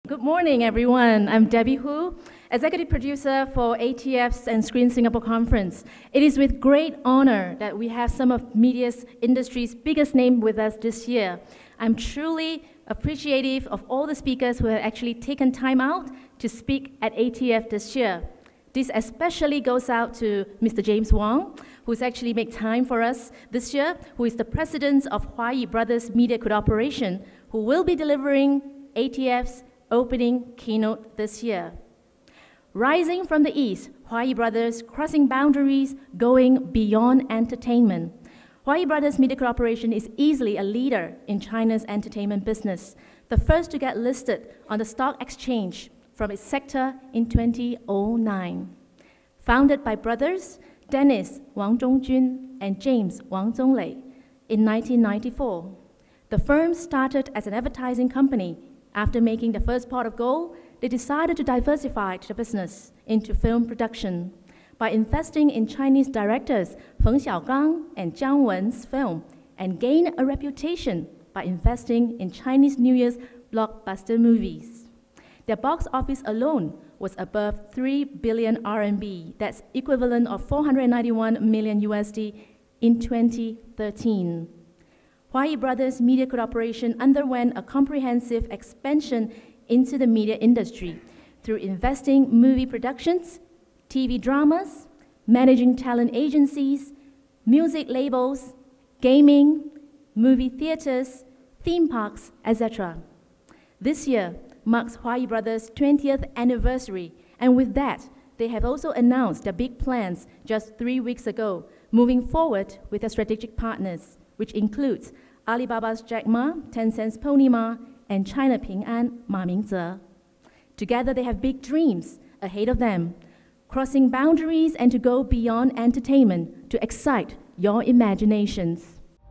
Good morning, everyone. I'm Debbie Hu, Executive Producer for ATF's and Screen Singapore Conference. It is with great honor that we have some of media's industry's biggest name with us this year. I'm truly appreciative of all the speakers who have actually taken time out to speak at ATF this year. This especially goes out to Mr. James Wong, who's actually made time for us this year, who is the president of Huayi Brothers Media Corporation, who will be delivering ATF's opening keynote this year. Rising from the East, Huayi Brothers crossing boundaries, going beyond entertainment. Huayi Brothers Media Corporation is easily a leader in China's entertainment business, the first to get listed on the stock exchange from its sector in 2009. Founded by brothers Dennis Wang Zhongjun and James Wang Zonglei in 1994, the firm started as an advertising company. After making the first pot of gold, they decided to diversify the business into film production by investing in Chinese directors Feng Xiaogang and Zhang Wen's film, and gain a reputation by investing in Chinese New Year's blockbuster movies. Their box office alone was above 3 billion RMB, that's equivalent of 491 million USD in 2013. Huayi Brothers Media Corporation underwent a comprehensive expansion into the media industry through investing movie productions, TV dramas, managing talent agencies, music labels, gaming, movie theaters, theme parks, etc. This year marks Huayi Brothers' 20th anniversary, and with that, they have also announced their big plans just 3 weeks ago, moving forward with their strategic partners, which includes Alibaba's Jack Ma, Tencent's Pony Ma, and China Ping An Ma Mingze. Together, they have big dreams ahead of them, crossing boundaries and to go beyond entertainment to excite your imaginations.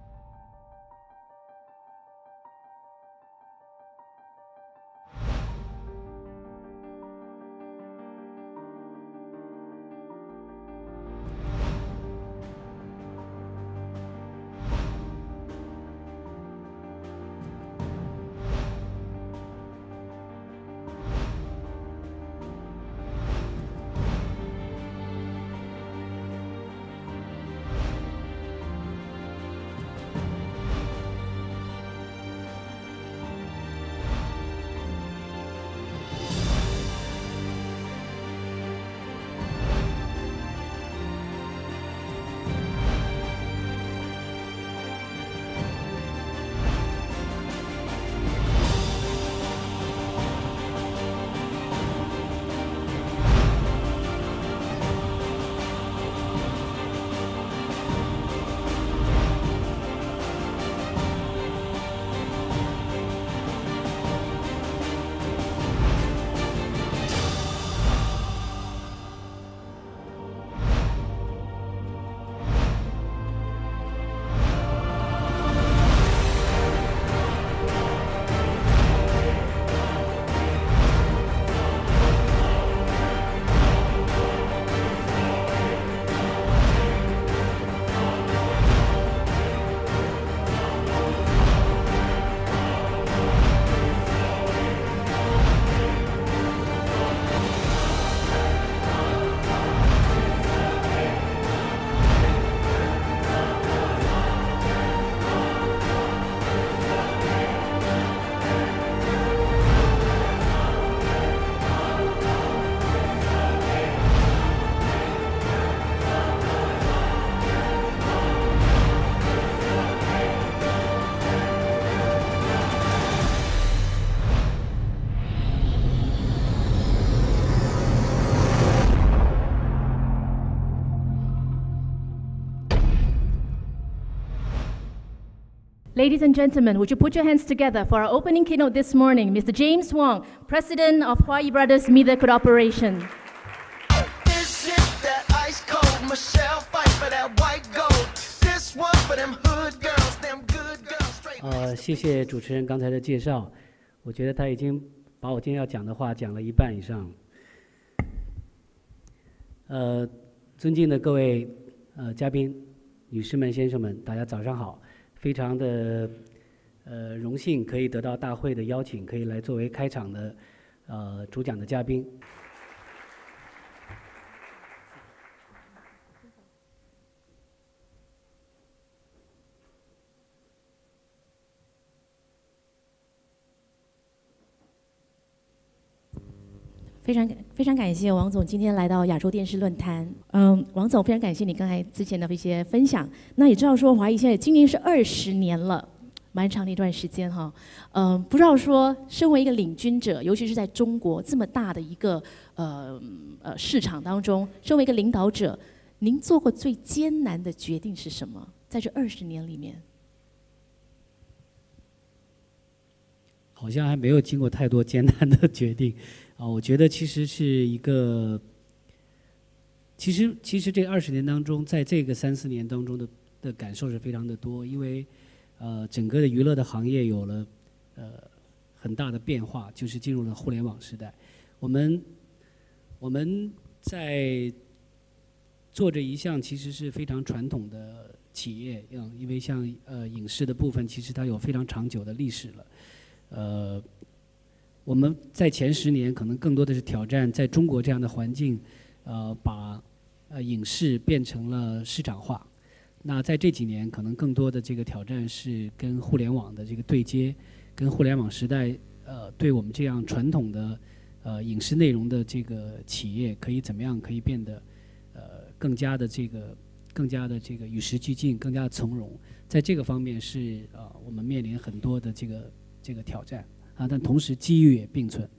Ladies and gentlemen, would you put your hands together for our opening keynote this morning, Mr. James Wong, President of Huayi Brothers Media Corporation. This is that ice cold Michelle fight for that white gold. This one for them hood girls, them good girls straight. 谢谢主持人刚才的介绍，我觉得他已经把我今天要讲的话讲了一半以上。尊敬的各位嘉宾、女士们、先生们，大家早上好！非常的荣幸可以得到大会的邀请，可以来作为开场的主讲的嘉宾。 非常感谢王总今天来到亚洲电视论坛。王总非常感谢你刚才之前的一些分享。那也知道说华谊现在今年是20年了，蛮长的一段时间哈。不知道说身为一个领军者，尤其是在中国这么大的一个市场当中，身为一个领导者，您做过最艰难的决定是什么？在这20年里面， 好像还没有经过太多艰难的决定。我觉得其实是一个，其实这20年当中，在这个3、4年当中的感受是非常的多，因为整个的娱乐的行业有了很大的变化，就是进入了互联网时代。我们在做着一项其实是非常传统的企业，因为像影视的部分，其实它有非常长久的历史了。我们在前10年可能更多的是挑战在中国这样的环境，把影视变成了市场化。那在这几年，可能更多的这个挑战是跟互联网的这个对接，跟互联网时代对我们这样传统的影视内容的这个企业，可以怎么样可以变得更加的这个与时俱进，更加的从容。在这个方面是我们面临很多的这个挑战。但同时机遇也并存。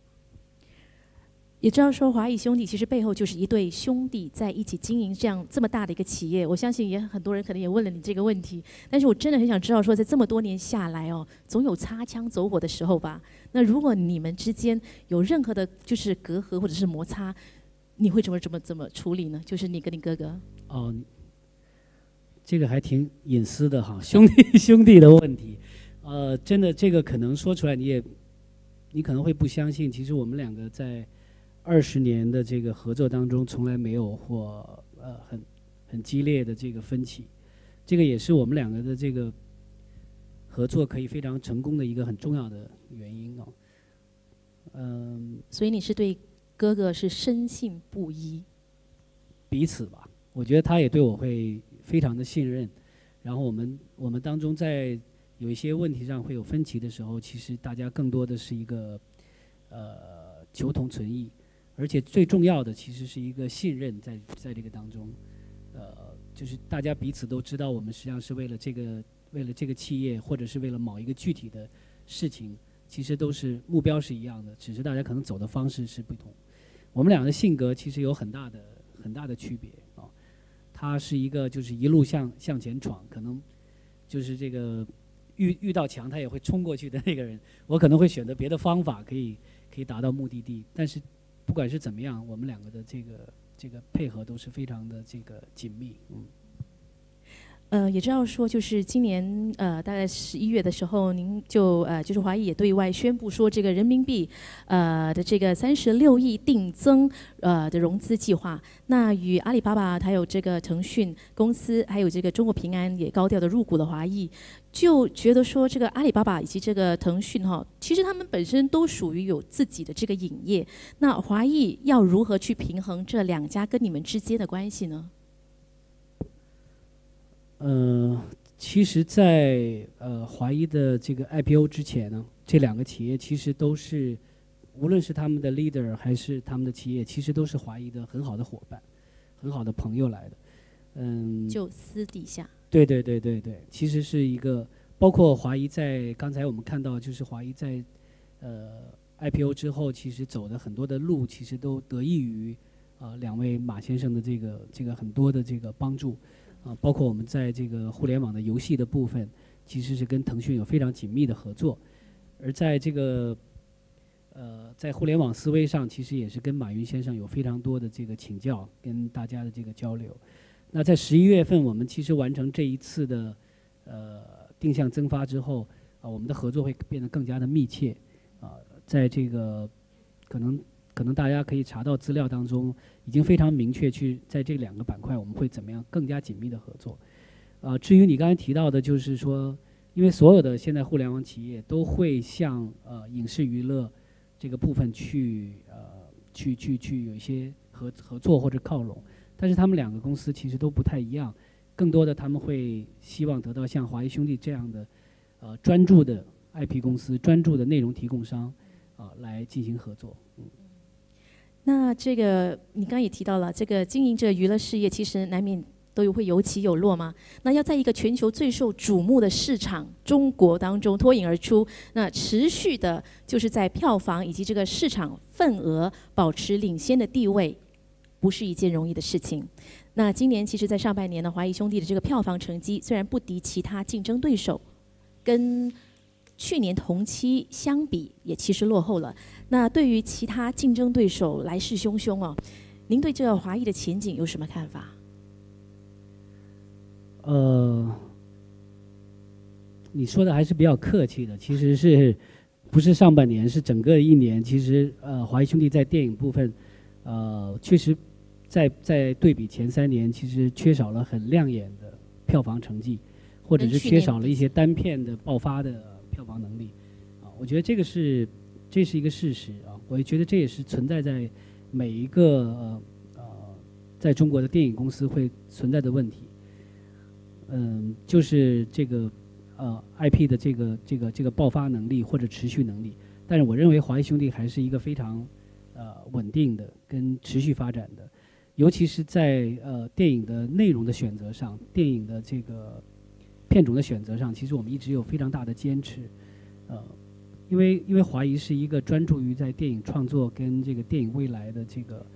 也知道说华谊兄弟其实背后就是一对兄弟在一起经营这么大的一个企业。我相信也很多人可能也问了你这个问题，但是我真的很想知道说，在这么多年下来哦，总有擦枪走火的时候吧？那如果你们之间有任何的就是隔阂或者是摩擦，你会怎么处理呢？就是你跟你哥哥。 哦，这个还挺隐私的哈，兄弟的问题。真的，这个可能说出来你可能会不相信。其实我们两个在20年的这个合作当中，从来没有过很激烈的这个分歧。这个也是我们两个的这个合作可以非常成功的一个很重要的原因哦。 所以你是对哥哥是深信不疑？ 彼此吧，我觉得他也对我会非常的信任。然后我们当中在有一些问题上会有分歧的时候，其实大家更多的是一个求同存异，而且最重要的其实是一个信任在这个当中，就是大家彼此都知道我们实际上是为了这个企业，或者是为了某一个具体的事情，其实都是目标是一样的，只是大家可能走的方式是不同。我们俩的性格其实有很大的区别啊，他是一个就是一路向前闯，可能就是这个。遇到墙他也会冲过去的那个人，我可能会选择别的方法可以达到目的地。但是不管是怎么样，我们两个的这个配合都是非常的这个紧密。 也知道说，就是今年大概11月的时候，您就是华谊也对外宣布说，这个人民币的这个36亿定增的融资计划，那与阿里巴巴还有这个腾讯公司，还有这个中国平安也高调的入股了华谊，就觉得说这个阿里巴巴以及这个腾讯哈，其实他们本身都属于有自己的这个影业，那华谊要如何去平衡这2家跟你们之间的关系呢？ 其实在华谊的这个 IPO 之前呢，这2个企业其实都是，无论是他们的 leader 还是他们的企业，其实都是华谊的很好的伙伴，很好的朋友来的。 就私底下。 对，其实是一个，包括华谊在刚才我们看到，就是华谊在IPO 之后，其实走的很多的路，其实都得益于2位马先生的这个很多的这个帮助。包括我们在这个互联网的游戏的部分，其实是跟腾讯有非常紧密的合作，而在这个在互联网思维上，其实也是跟马云先生有非常多的这个请教，跟大家的这个交流。那在11月份，我们其实完成这一次的定向增发之后，我们的合作会变得更加的密切。在这个可能大家可以查到资料当中，已经非常明确去在这2个板块我们会怎么样更加紧密的合作。至于你刚才提到的，就是说，因为所有的现在互联网企业都会向影视娱乐这个部分去有一些合作或者靠拢，但是他们两个公司其实都不太一样，更多的他们会希望得到像华谊兄弟这样的专注的 IP 公司、专注的内容提供商来进行合作。 那这个你刚刚也提到了，这个经营着娱乐事业，其实难免都会有起有落嘛。那要在一个全球最受瞩目的市场中国当中脱颖而出，那持续的就是在票房以及这个市场份额保持领先的地位，不是一件容易的事情。那今年其实，在上半年呢，华谊兄弟的这个票房成绩虽然不敌其他竞争对手，跟去年同期相比，也其实落后了。那对于其他竞争对手来势汹汹哦，您对这个华谊的前景有什么看法？ 你说的还是比较客气的，其实是不是上半年，是整个一年。其实华谊兄弟在电影部分，确实在对比前3年，其实缺少了很亮眼的票房成绩，或者是缺少了一些单片的爆发的票房能力。我觉得这是一个事实啊，我也觉得这也是存在在每一个在中国的电影公司会存在的问题。就是这个IP 的这个爆发能力或者持续能力，但是我认为华谊兄弟还是一个非常稳定的跟持续发展的，尤其是在电影的内容的选择上，电影的这个片种的选择上，其实我们一直有非常大的坚持。因为华谊是一个专注于在电影创作跟这个电影未来的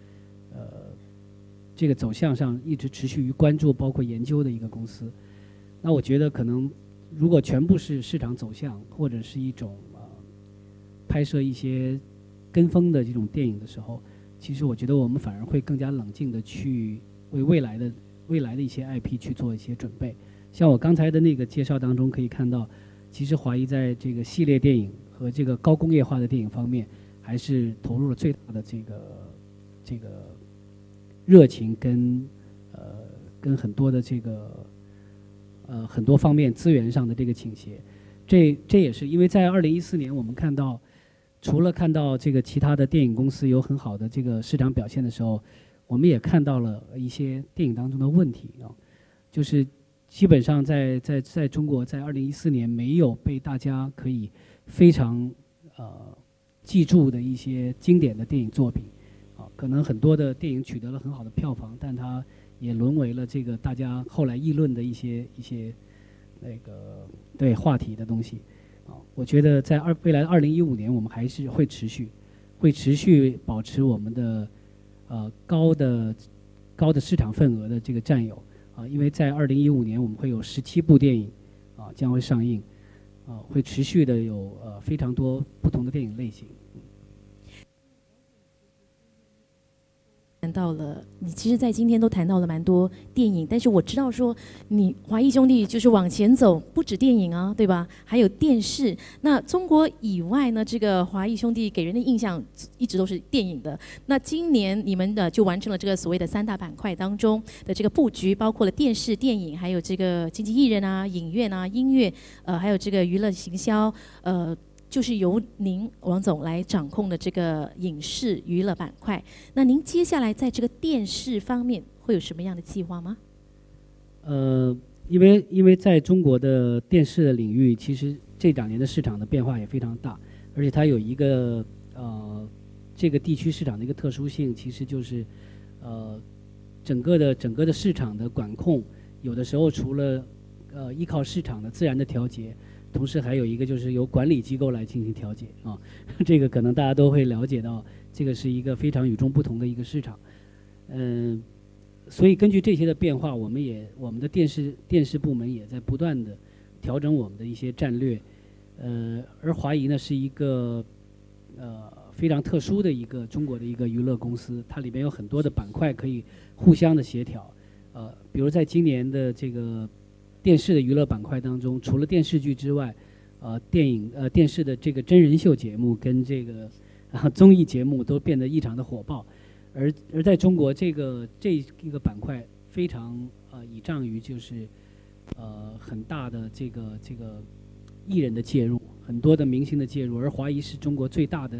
这个走向上一直持续于关注包括研究的一个公司。那我觉得可能如果全部是市场走向或者是一种拍摄一些跟风的这种电影的时候，其实我觉得我们反而会更加冷静的去为未来的一些 IP 去做一些准备。像我刚才的那个介绍当中可以看到，其实华谊在这个系列电影和这个高工业化的电影方面，还是投入了最大的这个热情跟很多的很多方面资源上的这个倾斜。这也是因为在2014年我们看到，除了看到这个其他的电影公司有很好的这个市场表现的时候，我们也看到了一些电影当中的问题就是基本上在中国在2014年没有被大家可以非常记住的一些经典的电影作品可能很多的电影取得了很好的票房，但它也沦为了这个大家后来议论的一些对话题的东西我觉得在未来的2015年，我们还是会持续保持我们的高的市场份额的这个占有因为在2015年我们会有17部电影将会上映会持续的有非常多不同的电影类型。 谈到了，你其实在今天都谈到了蛮多电影，但是我知道说你华谊兄弟就是往前走，不止电影啊，对吧？还有电视。那中国以外呢，这个华谊兄弟给人的印象一直都是电影的。那今年你们就完成了这个所谓的3大板块当中的这个布局，包括了电视、电影，还有这个经纪艺人啊、影院啊、音乐，还有这个娱乐行销，就是由您王总来掌控的这个影视娱乐板块。那您接下来在这个电视方面会有什么样的计划吗？ 因为在中国的电视的领域，其实这2年的市场的变化也非常大，而且它有一个这个地区市场的一个特殊性，其实就是整个的市场的管控，有的时候除了依靠市场的自然的调节。同时还有一个就是由管理机构来进行调节这个可能大家都会了解到，这个是一个非常与众不同的一个市场。所以根据这些的变化，我们的电视部门也在不断的调整我们的一些战略。而华谊呢是一个非常特殊的一个中国的一个娱乐公司，它里面有很多的板块可以互相的协调。比如在今年的这个电视的娱乐板块当中，除了电视剧之外，电视的这个真人秀节目跟这个综艺节目都变得异常的火爆，而在中国这一个板块非常倚仗于就是很大的这个艺人的介入，很多的明星的介入，而华谊是中国最大的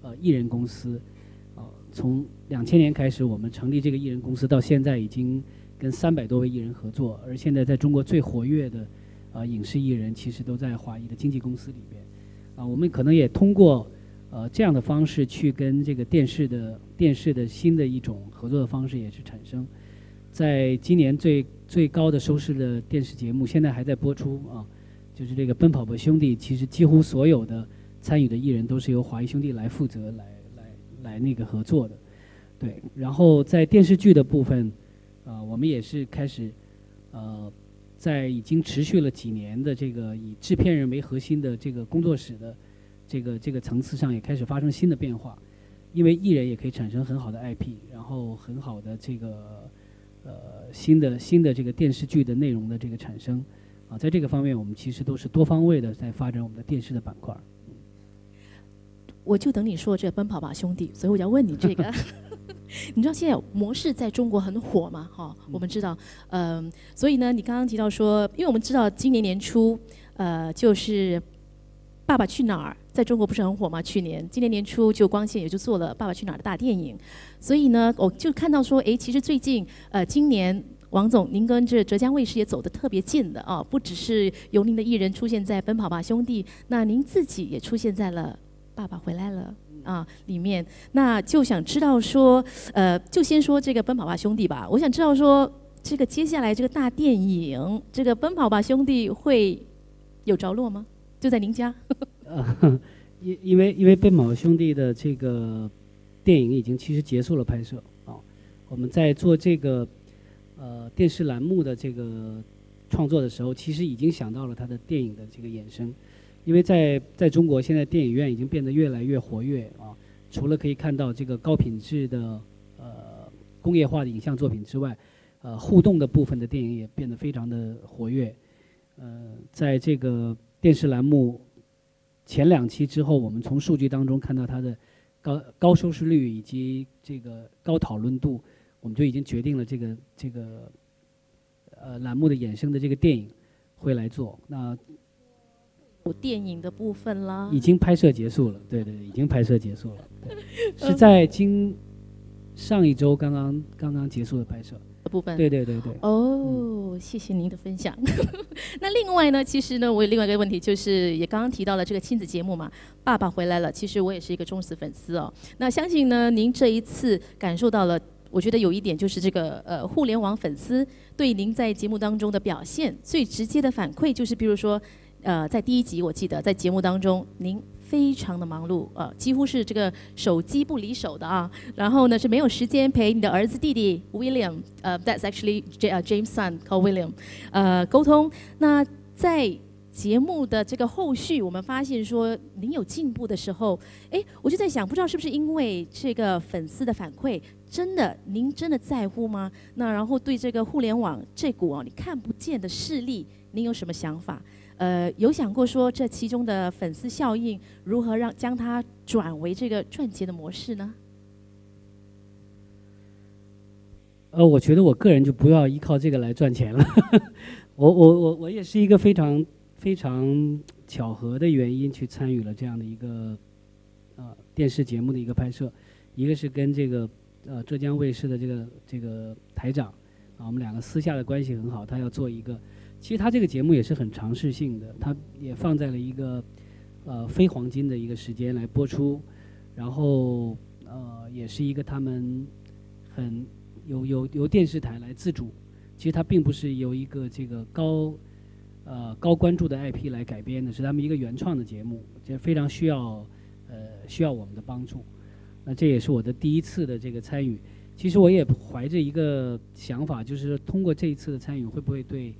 艺人公司，从2000年开始我们成立这个艺人公司，到现在已经跟300多位艺人合作，而现在在中国最活跃的影视艺人其实都在华谊的经纪公司里边，我们可能也通过这样的方式去跟这个电视的新的一种合作的方式也是产生，在今年最高的收视的电视节目现在还在播出就是这个《奔跑吧兄弟》，其实几乎所有的参与的艺人都是由华谊兄弟来负责来那个合作的，对。然后在电视剧的部分，我们也是开始在已经持续了几年的这个以制片人为核心的这个工作室的这个层次上，也开始发生新的变化，因为艺人也可以产生很好的 IP， 然后很好的这个新的这个电视剧的内容的这个产生在这个方面我们其实都是多方位的在发展我们的电视的板块。 我就等你说这奔跑吧兄弟，所以我要问你这个。你知道现在模式在中国很火嘛？我们知道，所以呢，你刚刚提到说，因为我们知道今年年初，就是《爸爸去哪儿》在中国不是很火吗？今年年初就光线也就做了《爸爸去哪儿》的大电影，所以呢，我就看到说，其实最近今年王总您跟这浙江卫视也走得特别近的不只是由您的艺人出现在《奔跑吧兄弟》，那您自己也出现在了《爸爸回来了》里面，那就想知道说，就先说这个《奔跑吧兄弟》吧。我想知道说，这个接下来这个大电影，这个《奔跑吧兄弟》会有着落吗？就在您家？ 因为《奔跑吧兄弟》的这个电影已经其实结束了拍摄我们在做这个电视栏目的这个创作的时候，其实已经想到了它的电影的这个衍生。因为在中国现在电影院已经变得越来越活跃除了可以看到这个高品质的工业化的影像作品之外，互动的部分的电影也变得非常的活跃。在这个电视栏目前2期之后，我们从数据当中看到它的高收视率以及这个高讨论度，我们就已经决定了这个栏目的衍生的这个电影会来做。那有电影的部分啦， 已经拍摄结束了，对，已经拍摄结束了，是在上一周刚刚结束的拍摄部分。 对。 谢谢您的分享。那另外呢，其实呢，我有另外一个问题，就是也刚刚提到了这个亲子节目嘛，《爸爸回来了》，其实我也是一个忠实粉丝那相信呢，您这一次感受到了。我觉得有一点就是这个互联网粉丝对您在节目当中的表现最直接的反馈，就是比如说在第1集我记得在节目当中您非常的忙碌几乎是这个手机不离手的然后呢是没有时间陪你的儿子弟弟 William that's actually James' son called William 沟通。那在节目的这个后续，我们发现说您有进步的时候，我就在想，不知道是不是因为这个粉丝的反馈，您真的在乎吗？那然后对这个互联网这股你看不见的势力，您有什么想法？有想过说这其中的粉丝效应如何将它转为这个赚钱的模式呢？ 我觉得我个人就不要依靠这个来赚钱了。我也是一个非常巧合的原因去参与了这样的一个电视节目的一个拍摄，一个是跟这个浙江卫视的这个台长我们2个私下的关系很好，他要做一个，其实他这个节目也是很尝试性的，他也放在了一个非黄金的一个时间来播出，然后也是一个他们很由电视台来自主，其实它并不是由一个这个高关注的 IP 来改编的，是他们一个原创的节目，这非常需要我们的帮助。那这也是我的第1次的这个参与。其实我也怀着一个想法，就是通过这一次的参与，会不会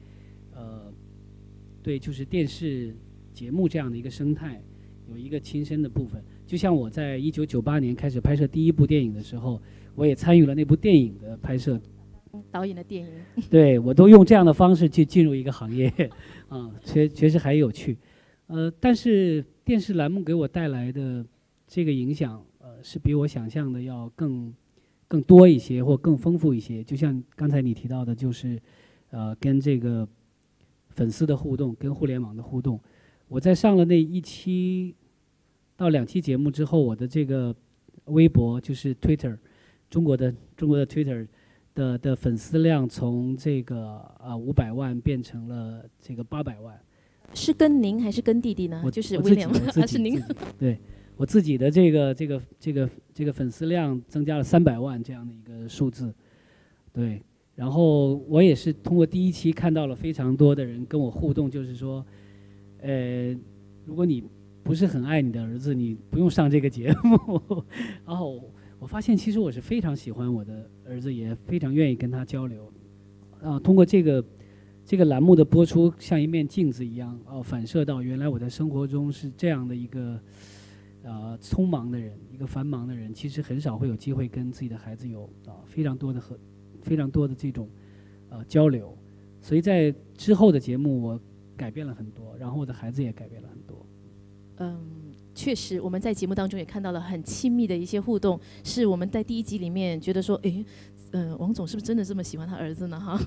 对就是电视节目这样的一个生态有一个亲身的部分。就像我在1998年开始拍摄第1部电影的时候，我也参与了那部电影的拍摄。 导演的电影， 对，我都用这样的方式去进入一个行业，确实还有趣，但是电视栏目给我带来的这个影响，是比我想象的要更多一些或更丰富一些。就像刚才你提到的，就是跟这个粉丝的互动，跟互联网的互动。我在上了那1期到2期节目之后，我的这个微博就是 Twitter， 中国的 Twitter 的粉丝量从这个500万变成了这个800万。 是跟您还是跟弟弟呢？就是威廉，是您。 对，我自己的这个粉丝量增加了300万这样的一个数字。对，然后我也是通过第1期看到了非常多的人跟我互动，就是说，如果你不是很爱你的儿子，你不用上这个节目。然后我发现其实我是非常喜欢我的儿子，也非常愿意跟他交流。通过这个栏目的播出，像一面镜子一样，反射到原来我在生活中是这样的一个匆忙的人，一个繁忙的人，其实很少会有机会跟自己的孩子有非常多的这种交流。所以在之后的节目，我改变了很多，然后我的孩子也改变了很多。 确实，我们在节目当中也看到了很亲密的一些互动，是我们在第1集里面觉得说，王总是不是真的这么喜欢他儿子呢？哈，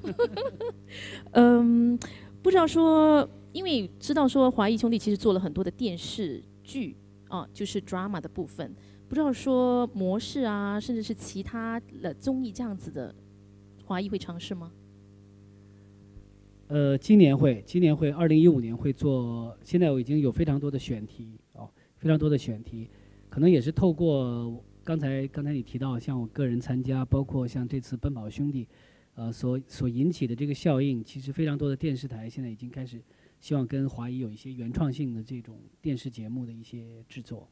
不知道说，因为知道说华谊兄弟其实做了很多的电视剧就是 drama 的部分，不知道说模式啊，甚至是其他的综艺这样子的，华谊会尝试吗？ 今年会，2015年会做。现在我已经有非常多的选题非常多的选题，可能也是透过刚才你提到，像我个人参加，包括像这次《奔跑兄弟》，所引起的这个效应，其实非常多的电视台现在已经开始希望跟华谊有一些原创性的这种电视节目的一些制作。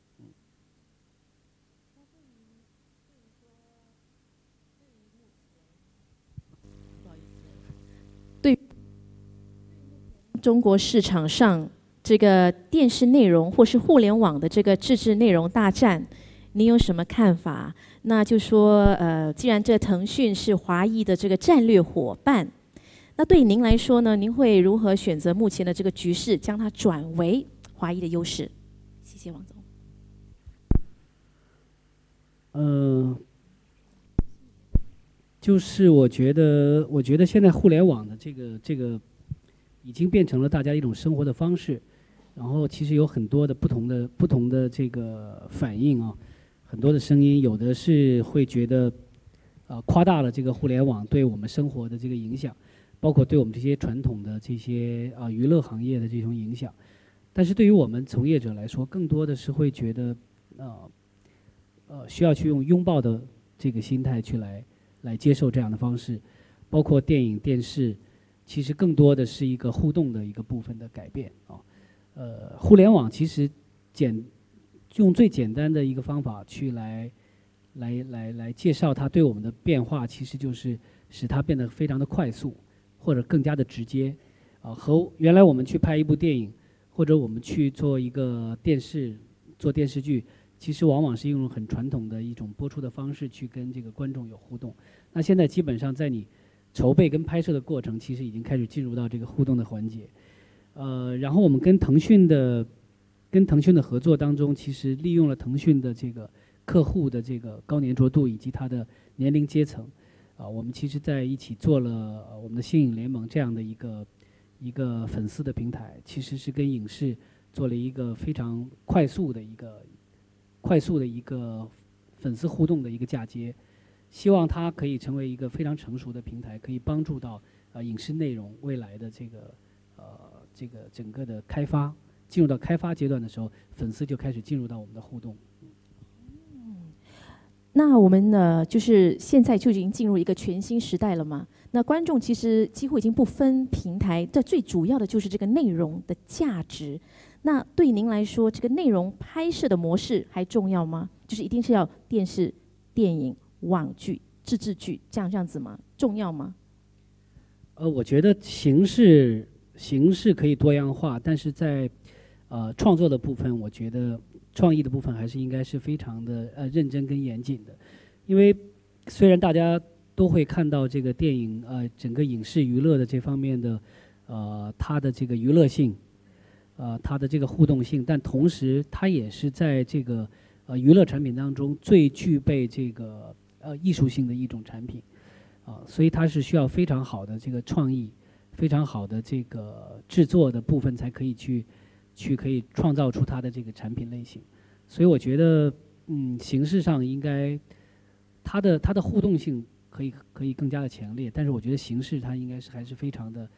对中国市场上这个电视内容或是互联网的这个自制内容大战，您有什么看法？那就说既然这腾讯是华谊的这个战略伙伴，那对您来说呢，您会如何选择目前的这个局势，将它转为华谊的优势？谢谢王总。 就是我觉得现在互联网的这个已经变成了大家一种生活的方式，然后其实有很多的不同的这个反应很多的声音，有的是会觉得夸大了这个互联网对我们生活的这个影响，包括对我们这些传统的这些娱乐行业的这种影响。但是对于我们从业者来说，更多的是会觉得需要去用拥抱的这个心态去来接受这样的方式，包括电影电视，其实更多的是一个互动的一个部分的改变互联网其实用最简单的一个方法去来介绍它对我们的变化，其实就是使它变得非常的快速，或者更加的直接和原来我们去拍一部电影，或者我们去做一个做电视剧，其实往往是用很传统的一种播出的方式去跟这个观众有互动。那现在基本上在你筹备跟拍摄的过程，其实已经开始进入到这个互动的环节。然后我们跟腾讯的合作当中，其实利用了腾讯的这个客户的这个高粘着度以及它的年龄阶层我们其实在一起做了我们的星影联盟这样的一个粉丝的平台，其实是跟影视做了一个非常快速的一个粉丝互动的一个嫁接，希望它可以成为一个非常成熟的平台，可以帮助到影视内容未来的这个整个的开发，进入到开发阶段的时候，粉丝就开始进入到我们的互动。 那我们呢，就是现在就已经进入一个全新时代了嘛？那观众其实几乎已经不分平台，这最主要的就是这个内容的价值。那对您来说，这个内容拍摄的模式还重要吗？就是一定是要电视、电影、网剧、自制剧这样子吗？重要吗？ 我觉得形式可以多样化，但是在创作的部分，我觉得创意的部分还是应该是非常的认真跟严谨的。因为虽然大家都会看到这个电影整个影视娱乐的这方面的它的这个娱乐性它的这个互动性，但同时它也是在这个娱乐产品当中最具备这个艺术性的一种产品所以它是需要非常好的这个创意，非常好的这个制作的部分才可以可以创造出它的这个产品类型。 所以我觉得形式上应该它的互动性可以更加的强烈，但是我觉得形式它应该是还是非常的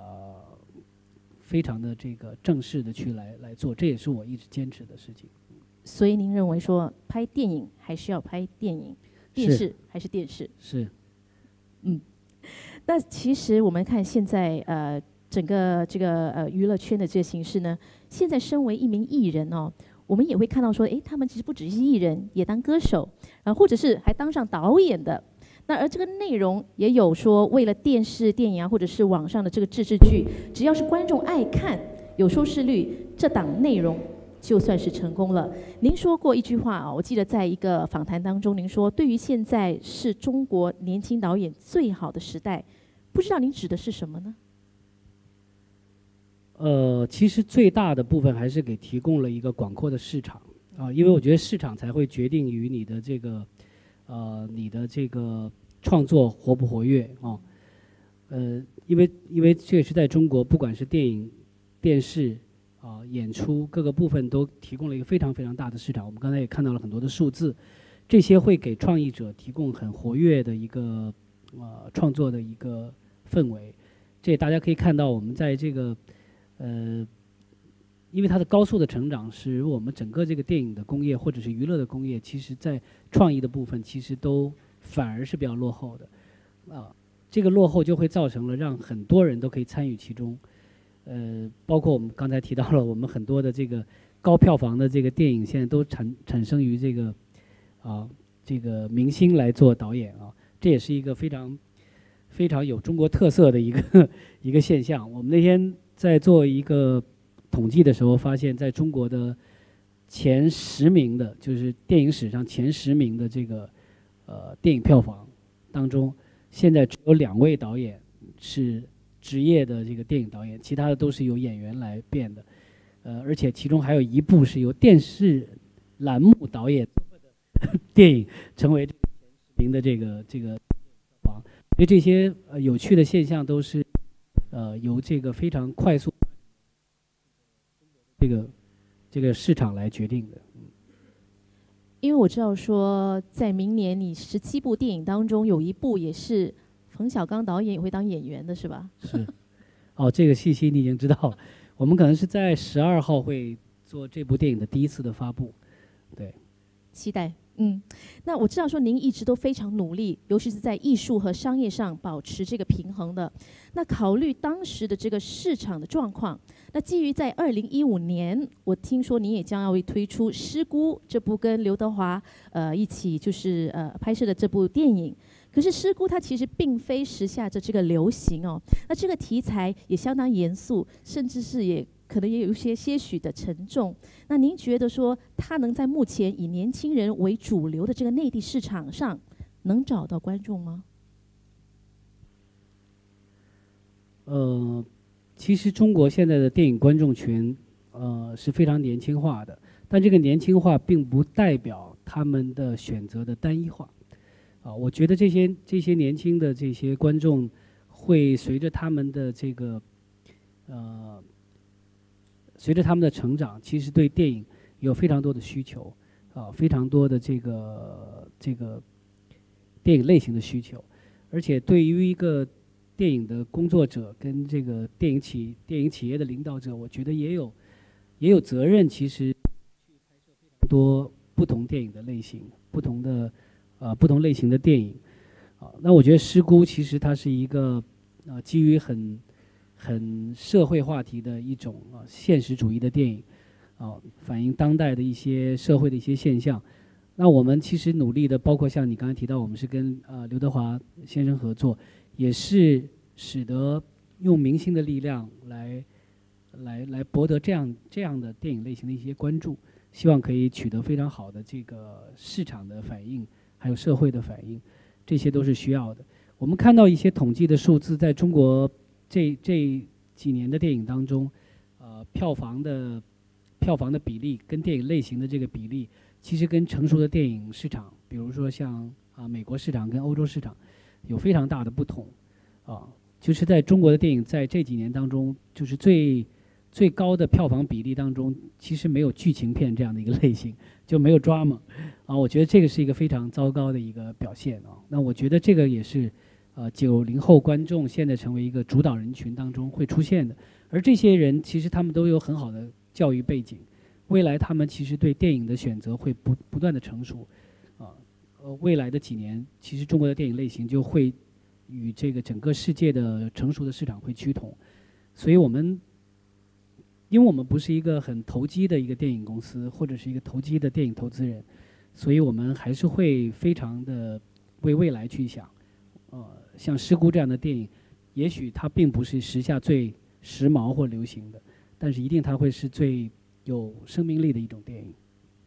非常的这个正式的去来做，这也是我一直坚持的事情。 所以您认为说拍电影还是要拍电影，电视还是电视？ 是。 那其实我们看现在整个这个娱乐圈的这个形势呢，现在身为一名艺人哦，我们也会看到说，他们其实不只是艺人，也当歌手，或者是还当上导演的。那而这个内容也有说，为了电视、电影或者是网上的这个自制剧，只要是观众爱看、有收视率，这档内容就算是成功了。您说过一句话啊，我记得在一个访谈当中，您说对于现在是中国年轻导演最好的时代，不知道您指的是什么呢？ 其实最大的部分还是给提供了一个广阔的市场因为我觉得市场才会决定于你的这个创作活不活跃因为确实在中国，不管是电影、电视演出各个部分都提供了一个非常非常大的市场。我们刚才也看到了很多的数字，这些会给创意者提供很活跃的一个创作的一个氛围。这大家可以看到，我们在这个因为它的高速的成长，使我们整个这个电影的工业或者是娱乐的工业，其实在创意的部分其实都反而是比较落后的这个落后就会造成了让很多人都可以参与其中。包括我们刚才提到了，我们很多的这个高票房的这个电影，现在都产生于这个明星来做导演这也是一个非常非常有中国特色的一个现象。我们那天在做一个统计的时候，发现在中国的前10名的，就是电影史上前10名的这个电影票房当中，现在只有2位导演是职业的这个电影导演，其他的都是由演员来编的，而且其中还有一部是由电视栏目导演电影成为前10名的这个票房。所以这些有趣的现象都是由这个非常快速这个市场来决定的。 因为我知道说，在明年你17部电影当中，有一部也是冯小刚导演也会当演员的，是吧？ 是，这个信息你已经知道了。我们可能是在12号会做这部电影的第一次的发布，对。 期待。那我知道说您一直都非常努力，尤其是在艺术和商业上保持这个平衡的。那考虑当时的这个市场的状况，那基于在2015年，我听说您也将要会推出《师姑》这部跟刘德华一起就是拍摄的这部电影。可是《师姑》它其实并非时下的这个流行那这个题材也相当严肃，甚至是可能也有一些许的沉重。那您觉得说，它能在目前以年轻人为主流的这个内地市场上，能找到观众吗？ 其实中国现在的电影观众群，是非常年轻化的，但这个年轻化并不代表他们的选择的单一化。我觉得这些年轻的这些观众，会随着他们的这个随着他们的成长，其实对电影有非常多的需求非常多的这个电影类型的需求，而且对于一个电影的工作者跟这个电影企业的领导者，我觉得也有责任，其实去拍摄非常多不同电影的类型，不同类型的电影那我觉得《师姑》其实它是一个基于很社会话题的一种现实主义的电影反映当代的一些社会的一些现象。那我们其实努力的，包括像你刚才提到，我们是跟刘德华先生合作，也是使得用明星的力量来博得这样的电影类型的一些关注，希望可以取得非常好的这个市场的反应，还有社会的反应，这些都是需要的。我们看到一些统计的数字，在中国这几年的电影当中，票房的比例跟电影类型的这个比例，其实跟成熟的电影市场，比如说像美国市场跟欧洲市场，有非常大的不同就是在中国的电影在这几年当中，就是最高的票房比例当中，其实没有剧情片这样的一个类型，就没有 drama 啊。我觉得这个是一个非常糟糕的一个表现啊。那我觉得这个也是90后观众现在成为一个主导人群当中会出现的。而这些人其实他们都有很好的教育背景，未来他们其实对电影的选择会不断的成熟啊。未来的几年，其实中国的电影类型就会与这个整个世界的成熟的市场会趋同。所以因为我们不是一个很投机的一个电影公司，或者是一个投机的电影投资人，所以我们还是会非常的为未来去想。像《失孤》这样的电影，也许它并不是时下最时髦或流行的，但是一定它会是最有生命力的一种电影。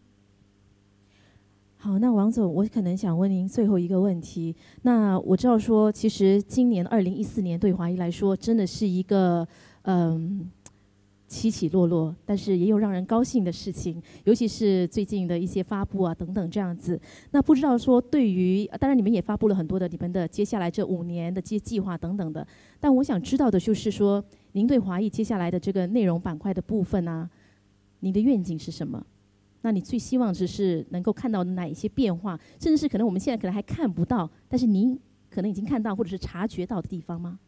好，那王总，我可能想问您最后一个问题。那我知道说，其实今年2014年对华谊来说，真的是一个起起落落，但是也有让人高兴的事情，尤其是最近的一些发布啊等等这样子。那不知道说对于，当然你们也发布了很多的你们的接下来这5年的计划等等的，但我想知道的就是说，您对华谊接下来的这个内容板块的部分啊，您的愿景是什么？那你最希望是能够看到哪一些变化，甚至是可能我们现在可能还看不到，但是您可能已经看到或者是察觉到的地方吗？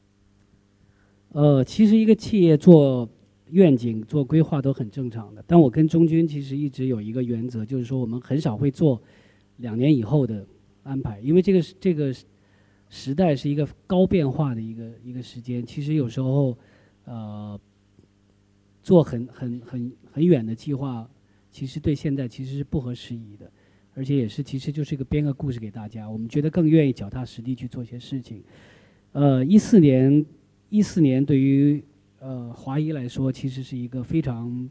其实一个企业做愿景、做规划都很正常的。但我跟中军其实一直有一个原则，就是说我们很少会做2年以后的安排，因为这个时代是一个高变化的一个时间。其实有时候，做很远的计划，其实对现在其实是不合时宜的，而且也是其实就是编个故事给大家。我们觉得更愿意脚踏实地去做些事情。14年对于华谊来说，其实是一个非常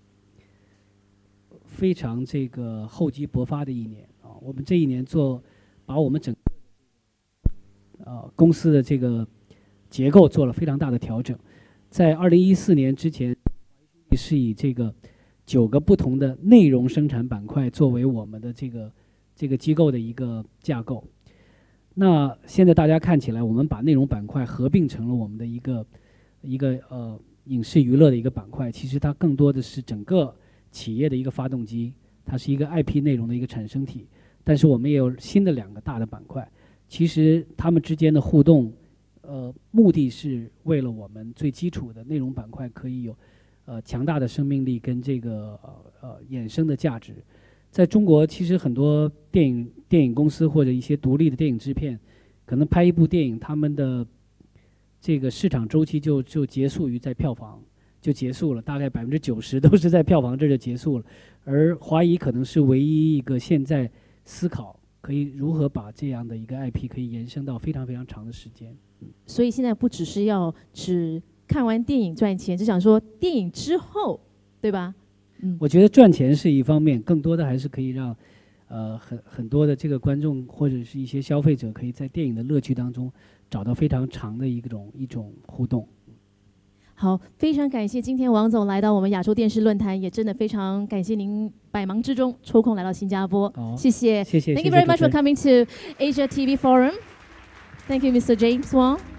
这个厚积薄发的一年啊。我们这一年把我们整个公司的这个结构做了非常大的调整。在2014年之前，是以这个9个不同的内容生产板块作为我们的这个机构的一个架构。那现在大家看起来，我们把内容板块合并成了我们的一个影视娱乐的一个板块，其实它更多的是整个企业的一个发动机，它是一个 IP 内容的一个产生体。但是我们也有新的2个大的板块，其实它们之间的互动，目的是为了我们最基础的内容板块可以有强大的生命力跟这个衍生的价值。在中国，其实很多电影公司或者一些独立的电影制片，可能拍一部电影，他们的这个市场周期就结束于在票房就结束了，大概90%都是在票房这就结束了。而华谊可能是唯一一个现在思考可以如何把这样的一个 IP 可以延伸到非常非常长的时间。 所以现在不只是只看完电影赚钱，只想说电影之后，对吧？ 我觉得赚钱是一方面，更多的还是可以让很多的这个观众或者是一些消费者可以在电影的乐趣当中找到非常长的一种互动。 好，非常感谢今天王总来到我们亚洲电视论坛，也真的非常感谢您百忙之中抽空来到新加坡，谢谢。 谢谢。 Thank you very much for coming to Asia TV Forum. Thank you, Mr. James Wong.